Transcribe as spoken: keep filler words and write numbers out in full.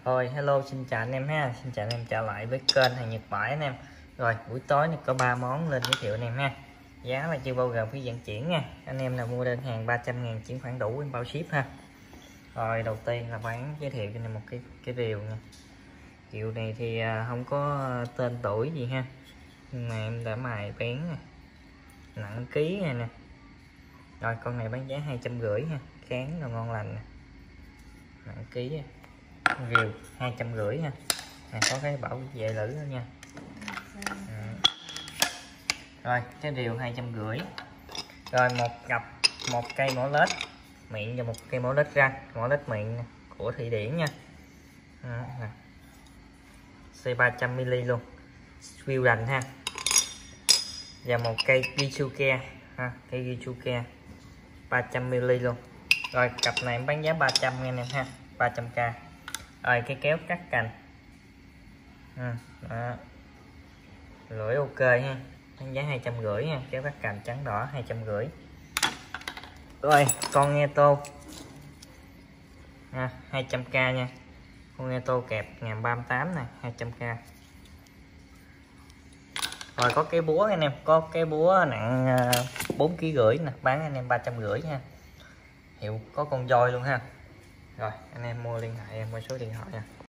Rồi hello, xin chào anh em ha, xin chào anh em trở lại với kênh hàng Nhật Bãi anh em. Rồi buổi tối này có ba món lên giới thiệu anh em ha. Giá là chưa bao gồm phí vận chuyển nha. Anh em nào mua đơn hàng ba trăm ngàn chuyển khoản đủ em bao ship ha. Rồi đầu tiên là bán giới thiệu cho anh em một cái cái rìu nha. Rìu này thì không có tên tuổi gì ha, nhưng mà em đã mài bén nè, nặng ký này nè. Rồi con này bán giá hai trăm rưỡi ha, kháng là ngon lành nè, nặng ký rìu hai trăm rưỡi nha. À, có cái bảo vệ lử nữa nha. À. Rồi cái rìu hai trăm rưỡi. Rồi một cặp một cây mỏ lết miệng và một cây mỏ lết răng, mỏ lết miệng của Thụy Điển nha. À, C ba trăm mi li luôn, view rành ha. Và một cây Gisuke ha, cây Gisuke ba trăm mi li luôn. Rồi cặp này em bán giá ba trăm nha anh em ha, ba trăm k. Rồi cái kéo cắt cành, à, đó. Lưỡi ok ha, bán giá hai trăm rưỡi nha, kéo cắt cành trắng đỏ hai trăm rưỡi. Rồi con nghe tô à, hai trăm k nha, con nghe tô kẹp ngàn ba mươi tám này, hai trăm k. Rồi có cái búa anh em, có cái búa nặng bốn ký rưỡi nè, bán anh em ba trăm rưỡi nha, hiệu có con voi luôn ha. Rồi anh em mua liên hệ em qua số điện thoại nha.